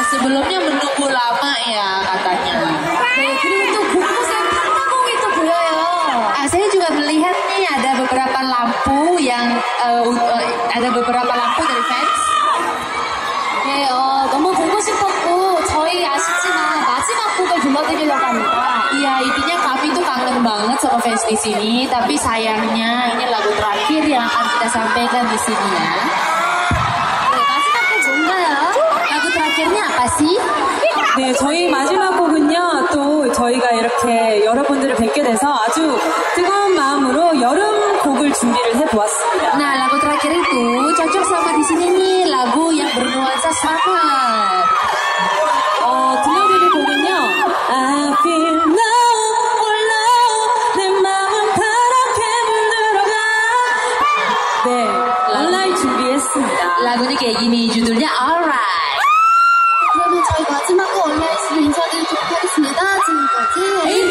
sebelumnya menunggu lama ya katanya. 네, 그리고 또 곳곳에 판다공이 또 보여요. Saya juga melihat nih ada beberapa lampu yang ada beberapa lampu dari fans. 네, 너무 보고 싶었고 저희 아쉽지만 마지막 곡을 불러드리려고 합니다. Iya, intinya kami tuh kangen banget sama fans di sini, tapi sayangnya ini lagu terakhir yang akan kita sampaikan di sini ya. 네, 마지막 곡 뭔가요? Lagu terakhirnya apa sih? 네, 저희 마지막 곡은요, 또 저희가 이렇게 여러분들을 뵙게 돼서 아주 뜨거운 마음으로 여름 곡을 준비를 해보았습니다. Nah, lagu terakhir itu cocok sama di sini nih, lagu yang bernuansa summer. 들려드릴 곡은요, I feel love for love, 내 마음 바람에 물들어가. 네, 온라인 준비했습니다. Lagunya kayak gini, judulnya Alright. 그러면 저희 마지막 곡 온라인으로 인사드리도록 하겠습니다. 지금까지